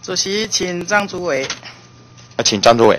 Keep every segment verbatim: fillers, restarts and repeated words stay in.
主席，请张主委。 啊，请张主委。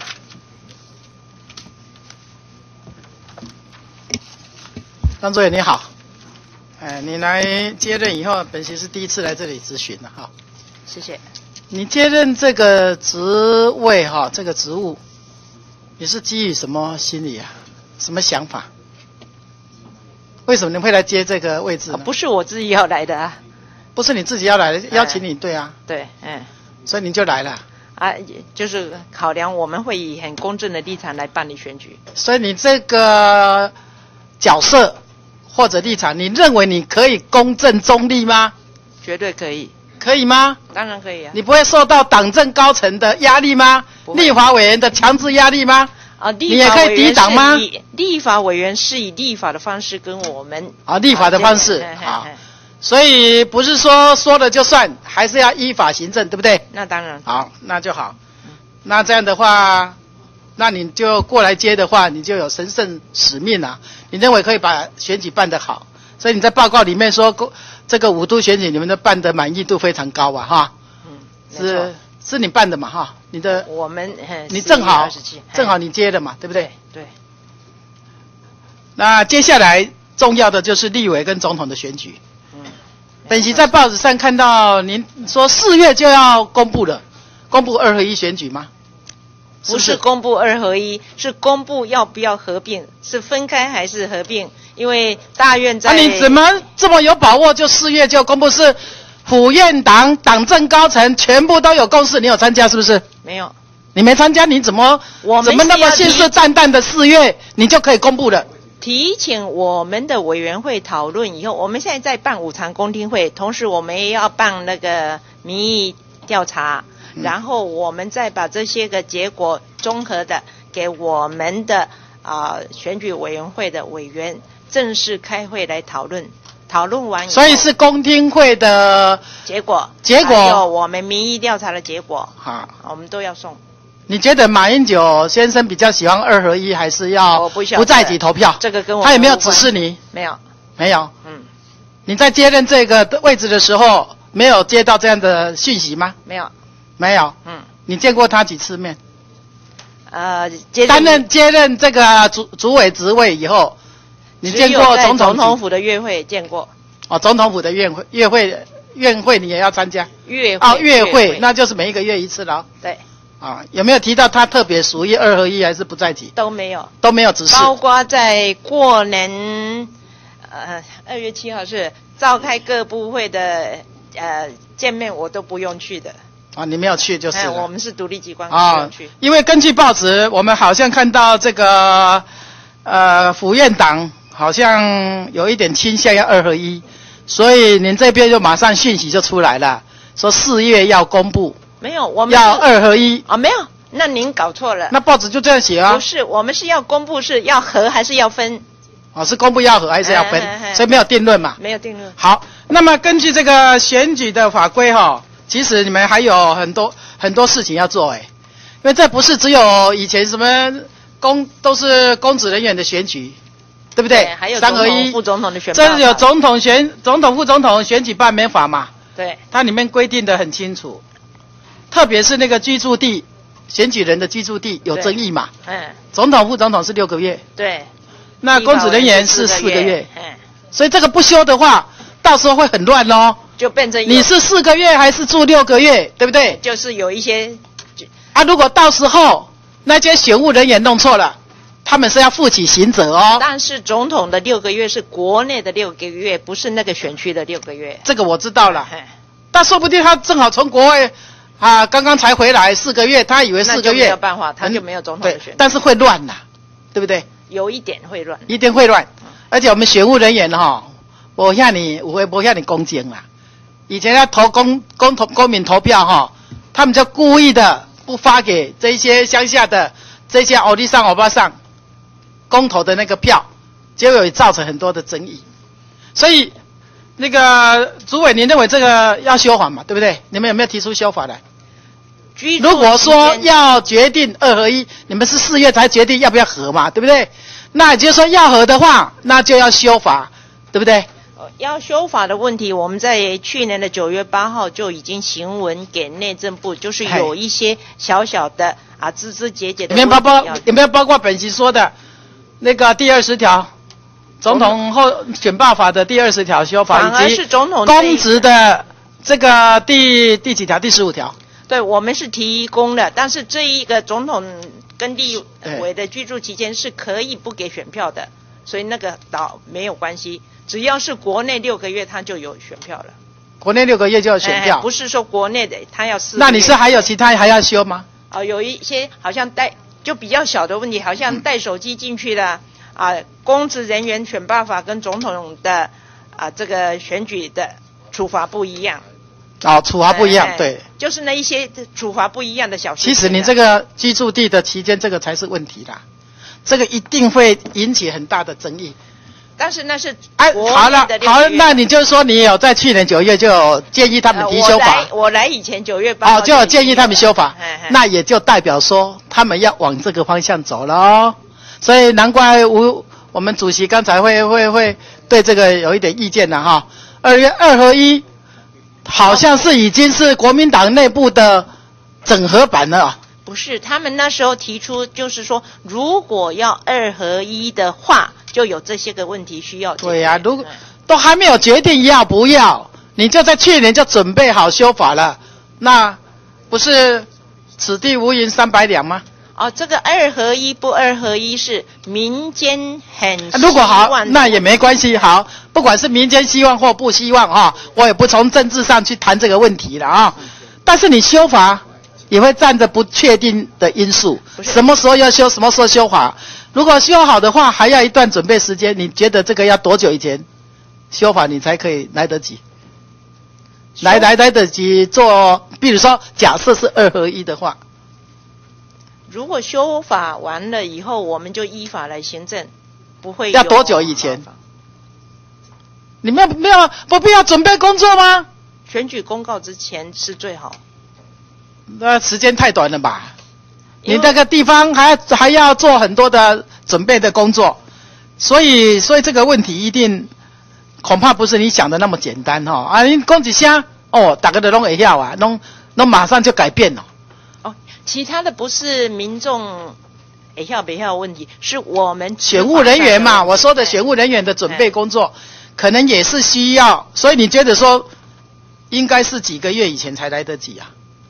张主委你好，哎，你来接任以后，本席是第一次来这里咨询了哈。 谢谢。 你接任这个职位哈，这个职务，你是基于什么心理啊？什么想法？为什么你会来接这个位置呢？ 啊、不是我自己要来的啊。 不是你自己要来的，邀请你，对啊。 对，嗯。 所以你就来了。 啊，就是考量我们会以很公正的立场来办理选举。 所以你这个角色或者立场，你认为你可以公正中立吗？ 绝对可以。 可以吗？ 当然可以啊。 你不会受到党政高层的压力吗？立法委员的强制压力吗？ 啊，立你也可以抵挡吗？ 立法委员是以立法的方式跟我们啊，立法的方式啊，所以不是说说了就算，还是要依法行政，对不对？ 那当然。 好，那就好。嗯、那这样的话，那你就过来接的话，你就有神圣使命啊！你认为可以把选举办得好，所以你在报告里面说，这个五都选举你们的办得满意度非常高啊，哈。嗯，是是你办的嘛，哈？你的我们你正好正好你接的嘛，对不对？ 对。对那接下来重要的就是立委跟总统的选举。嗯。本席在报纸上看到您说四月就要公布了，公布二合一选举吗？ 不是公布二合一，是公布要不要合并，是分开还是合并？因为大院在。啊， 你怎么这么有把握？就四月就公布？是府院党党政高层全部都有共识，你有参加是不是？ 没有。 你没参加，你怎么我怎么那么信誓旦旦的四月你就可以公布了？ 提请我们的委员会讨论以后，我们现在在办五常公听会，同时我们也要办那个民意调查。然后我们再把这些个结果综合的给我们的啊、呃、选举委员会的委员正式开会来讨论，讨论完以后， 所以是公听会的结果， 结果还有我们民意调查的结果， 好， 我们都要送。 你觉得马英九先生比较喜欢二合一，还是要不在籍投票？ 这个跟我他有没有指示你？ 没有， 没有。 嗯， 你在接任这个位置的时候，没有接到这样的讯息吗？ 没有。 没有， 嗯， 你见过他几次面？ 呃，接担任接任这个主主委职位以后，你见过总统总统府的月会见过？ 哦，总统府的院会月会院会你也要参加？ 月会哦，月会那就是每一个月一次了。 对。 啊，有没有提到他特别属于二合一还是不在籍？ 都没有， 都没有指示。 包括在过年，呃，二月七号是召开各部会的呃见面，我都不用去的。 啊，你没有去就是了。 哎、我们是独立机关， 啊、哦，因为根据报纸，我们好像看到这个呃府院党好像有一点倾向要二合一，所以您这边就马上讯息就出来了，说四月要公布。 没有，我们要二合一啊、哦，没有，那您搞错了。 那报纸就这样写啊？ 不是，我们是要公布是要合还是要分？ 哦，是公布要合还是要分？哎哎哎所以没有定论嘛。 没有定论。 好，那么根据这个选举的法规哈、哦。其实你们还有很多很多事情要做哎，因为这不是只有以前什么公都是公职人员的选举，对不对？ 对，还有三合一副总统的选举， 这有总统选总统副总统选举罢免法嘛？ 对， 它里面规定的很清楚，特别是那个居住地选举人的居住地有争议嘛？嗯，总统副总统是六个月， 对， 那公职人员是四个月， 嗯， 所以这个不修的话，到时候会很乱哦。 就变成你是四个月还是住六个月，对不对？ 就是有一些啊，如果到时候那些选务人员弄错了，他们是要负起刑责哦。 但是总统的六个月是国内的六个月，不是那个选区的六个月。 这个我知道了，但说不定他正好从国外啊刚刚才回来四个月，他以为四个月没有办法，他就没有总统的选。 但是会乱啦，对不对？ 有一点会乱， 一定会乱，嗯、而且我们选务人员哈、哦，我向你我会不向你公正啦。以前要投公公投公民投票哈、哦，他们就故意的不发给这些乡下的这些欧弟上欧巴上公投的那个票，结果也造成很多的争议。所以那个主委，您认为这个要修法嘛？对不对？你们有没有提出修法来？如果说要决定二合一，你们是四月才决定要不要合嘛？对不对？那也就是说要合的话，那就要修法，对不对？ 要修法的问题，我们在去年的九月八号就已经行文给内政部，就是有一些小小的啊枝枝节节的问题。 有没有包括有没有包括本席说的那个第二十条，总统后选罢法的第二十条修法， 反而以及是总统公职的这个第第几条？第十五条。 对，我们是提供的，但是这一个总统跟立委的居住期间是可以不给选票的，所以那个倒没有关系。只要是国内六个月，他就有选票了。 国内六个月就有选票， 哎、不是说国内的他要四个月。 那你是还有其他还要修吗？ 哦，有一些好像带就比较小的问题，好像带手机进去的、嗯、啊，公职人员选罢法跟总统的啊这个选举的处罚不一样。 哦，处罚不一样， 哎、 对， 就是那一些处罚不一样的小事情。 其实你这个居住地的期间，这个才是问题啦，这个一定会引起很大的争议。 但是那是哎、啊，好了，好了，那你就说你有在去年九月就有建议他们提修法。 呃、我来，我来以前九月八号哦，就有建议他们修法， 嘿嘿那也就代表说他们要往这个方向走了哦。所以难怪吴我们主席刚才会会会对这个有一点意见了哈。二月二合一好像是已经是国民党内部的整合版了、哦。 不是，他们那时候提出就是说，如果要二合一的话。就有这些个问题需要解决。 对呀、啊，如果都还没有决定要不要，你就在去年就准备好修法了，那不是此地无银三百两吗？ 哦，这个二合一不二合一是民间很希望、啊、 如果好，那也没关系。好，不管是民间希望或不希望啊，我也不从政治上去谈这个问题了啊。但是你修法也会站着不确定的因素，什么时候要修，什么时候修法。如果修好的话，还要一段准备时间。你觉得这个要多久以前修法，你才可以来得及？来来来得及做？比如说，假设是二合一的话， 如果修法完了以后，我们就依法来行政，不会要多久以前？你们没有不必要准备工作吗？ 选举公告之前是最好。 那时间太短了吧？你那个地方还还要做很多的准备的工作，所以所以这个问题一定恐怕不是你想的那么简单哈、哦、啊！你讲一下哦，大家都拢会晓啊，拢拢马上就改变了。 哦，其他的不是民众会晓不晓的问题，是我们选务人员嘛，我说的选务人员的准备工作，可能也是需要，所以你觉得说应该是几个月以前才来得及啊？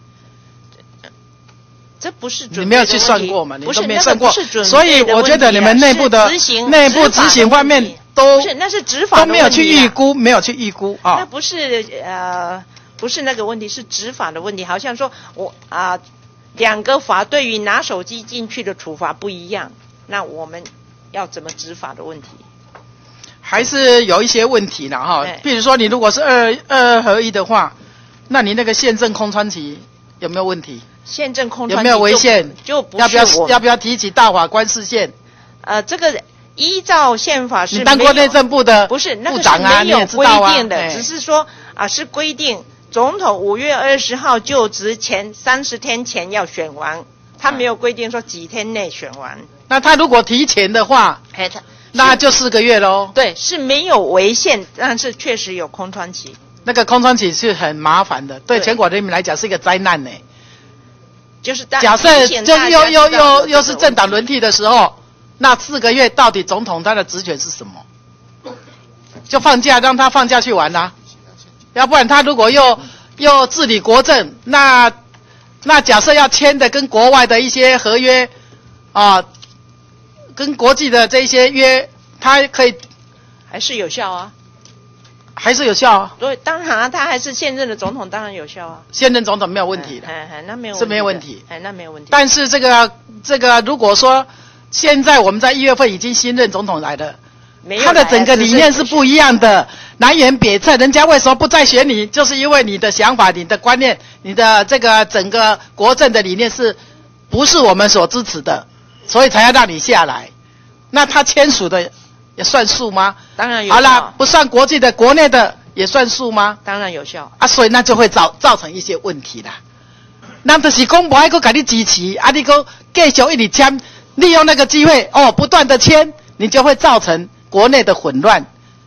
这不是准备你没有去算过嘛？你都没算过， 那个、 所以我觉得你们内部的内部执行方面都不是，那是执法都没有去预估，没有去预估啊。 那不是呃，不是那个问题，是执法的问题。好像说我啊、呃，两个法对于拿手机进去的处罚不一样，那我们要怎么执法的问题？ 还是有一些问题啦哈。比如说，你如果是二二合一的话，那你那个宪政空窗期有没有问题？ 宪政空窗有没有违宪？ 就不要不要要不要提起大法官释宪？ 呃，这个依照宪法是你当过内政部的不是那个部长啊， 是没有规定的， 啊、 只是说啊是规定总统五月二十号就职前三十天前要选完，他没有规定说几天内选完。 那他如果提前的话， 哎，他那就四个月喽。 对，是没有违宪，但是确实有空窗期。 那个空窗期是很麻烦的，对全国人民来讲是一个灾难呢。 就是假设就又又又又是政党轮替的时候，那四个月到底总统他的职权是什么？就放假让他放假去玩啊，要不然他如果又又治理国政，那那假设要签的跟国外的一些合约啊，跟国际的这些约，他可以还是有效啊。 还是有效啊？ 对，当然啊，他还是现任的总统，当然有效啊。 现任总统没有问题的， 哎哎，那没有是没有问题， 哎，那没有问题。 但是这个这个，如果说现在我们在一月份已经新任总统来了，他的整个理念是不一样的，南辕北辙。人家为什么不再选你？就是因为你的想法、你的观念、你的这个整个国政的理念是不是我们所支持的，所以才要让你下来。那他签署的也算数吗？ 当然有效。 好了，不算国际的，国内的也算数吗？ 当然有效啊，所以那就会造造成一些问题啦。那就是讲不爱去给你支持，啊，你个继续一直签，利用那个机会哦，不断的签，你就会造成国内的混乱，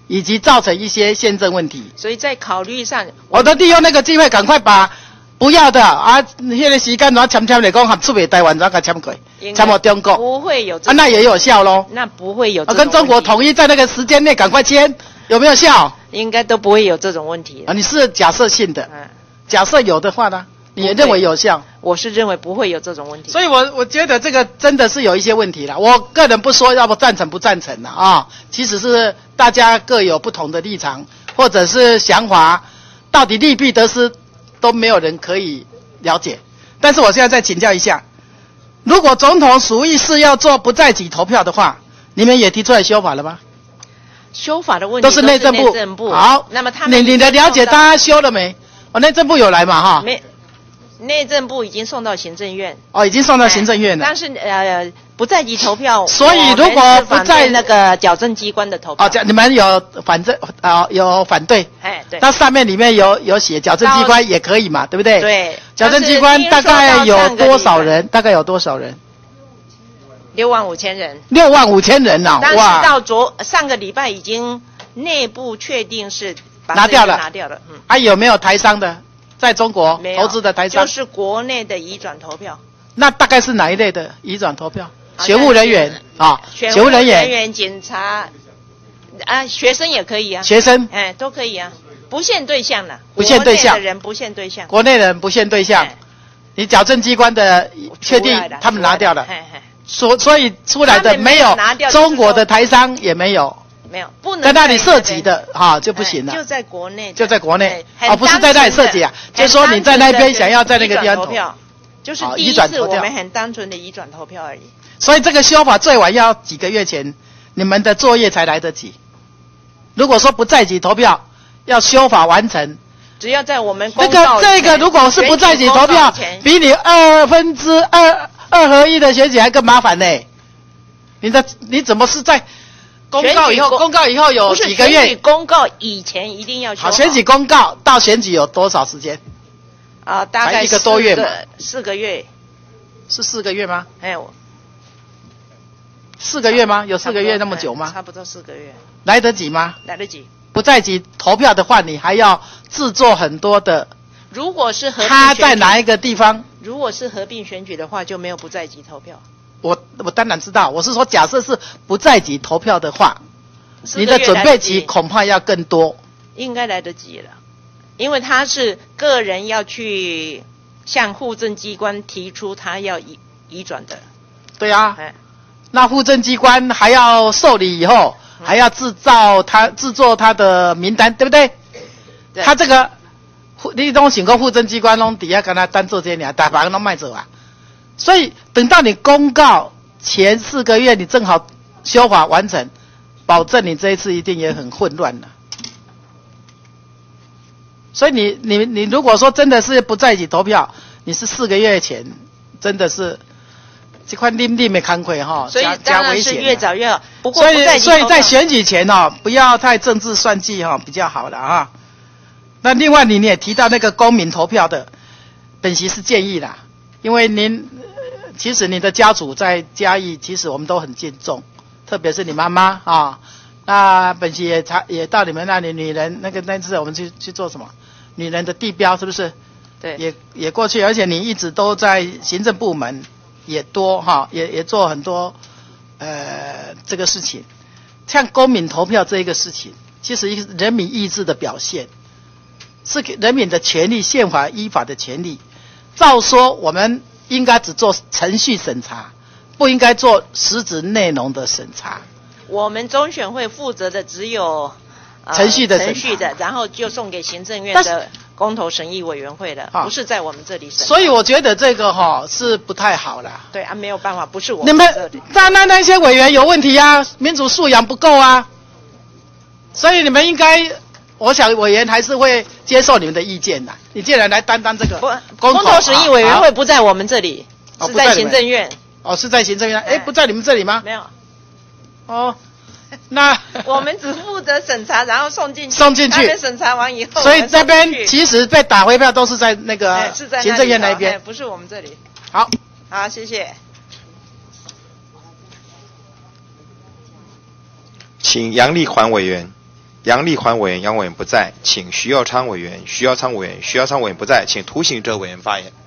以及造成一些宪政问题。 所以在考虑上， 我都利用那个机会，赶快把不要的啊，那个时间然后签签来讲，合出来台湾然后给签过，签到中国， 不会有这啊，那也有效咯。 那不会有这啊， 种跟中国统一在那个时间内赶快签，有没有效？ 应该都不会有这种问题啊，你是假设性的， 嗯， 假设有的话呢，你也认为有效？ 我是认为不会有这种问题。 所以我我觉得这个真的是有一些问题了。我个人不说要不赞成不赞成了啊，其实是大家各有不同的立场或者是想法，到底利弊得失都没有人可以了解。但是我现在再请教一下，如果总统属意是要做不在籍投票的话，你们也提出来修法了吗？ 修法的问题都是内政部。 内政部好， 那么他们你你的了解，大家修了没？哦，内政部有来嘛哈？ 没，内政部已经送到行政院。 哦，已经送到行政院了。 但是呃，不在籍投票， 所以如果不在那个矫正机关的投票， 哦，你们有反正啊有反对。 哎，对。 那上面里面有有写矫正机关也可以嘛，对不对？ 对。 矫正机关大概有多少人？大概有多少人？ 六万五千人。 六万五千人呐！ 但是到昨上个礼拜已经内部确定是把拿掉了， 拿掉了。嗯。 还有没有台商的在中国投资的台商？ 就是国内的移转投票。 那大概是哪一类的移转投票？学务人员啊， 学务人员、人员检查啊，学生也可以啊。 学生哎都可以啊，不限对象了。 不限对象。 国内的人不限对象。 国内人不限对象。你矫正机关的确定他们拿掉了。所所以出来的没有中国的台商也没有， 没有不能在那里涉及的哈就不行了， 就在国内， 就在国内，哦不是在那里涉及啊，就是说你在那边想要在那个地方投票，就是第一次我们很单纯的移转投票而已。 所以这个修法最晚要几个月前，你们的作业才来得及。如果说不在籍投票，要修法完成， 只要在我们这个这个如果是不在籍投票，比你二分之二。二合一的选举还更麻烦呢，你的你怎么是在公告以后？公告以后有几个月？ 选举公告以前一定要修好。 好，选举公告到选举有多少时间？ 啊，大概一个多月嘛。 四个月。 是四个月吗？ 哎，我四个月吗？有四个月那么久吗？ 差不多四个月。 来得及吗？ 来得及。 不在籍投票的话，你还要制作很多的。 如果是合并他在哪一个地方？ 如果是合并选举的话，就没有不在籍投票。 我我当然知道，我是说，假设是不在籍投票的话，你的准备期恐怕要更多。 应该来得及了，因为他是个人要去向户政机关提出他要移移转的。 对啊，那户政机关还要受理以后，嗯、还要制造他制作他的名单，对不对？对他这个。你都想过户政机关拢底下跟他单做这些，大把人都卖走啊。所以等到你公告前四个月，你正好修法完成，保证你这一次一定也很混乱了。所以你你你如果说真的是不在籍投票，你是四个月前，真的是这块拎拎没看亏哈， 所以当然是越早越好。不过所以所以在选举前哦，不要太政治算计哈，比较好了啊。那另外你也提到那个公民投票的，本席是建议啦，因为您其实你的家属在嘉义，其实我们都很敬重，特别是你妈妈啊。那本席也查也到你们那里，女人那个那次我们去去做什么？女人的地标是不是？ 对， 也也过去，而且你一直都在行政部门也多哈，也也做很多呃这个事情，像公民投票这一个事情，其实是人民意志的表现。是给人民的权利，宪法依法的权利。照说我们应该只做程序审查，不应该做实质内容的审查。 我们中选会负责的只有、呃、 程序的程序的，然后就送给行政院的公投审议委员会的，不是在我们这里审。 所以我觉得这个哈、哦、是不太好啦。 对啊，没有办法，不是我们这里。你们在那那些委员有问题啊，民主素养不够啊，所以你们应该。我想委员还是会接受你们的意见的。你既然来担当这个公投审议委员会不在我们这里，是在行政院。 哦，是在行政院。哎，不在你们这里吗？ 没有。 哦，那我们只负责审查，然后送进去。 送进去。 他们审查完以后， 所以这边其实被打回票都是在那个行政院那一边， 不是我们这里。 好， 好，谢谢。 请杨丽环委员。 杨立环委员，杨委员不在，请徐耀昌委员，徐耀昌委员，徐耀昌委员不在，请涂行者委员发言。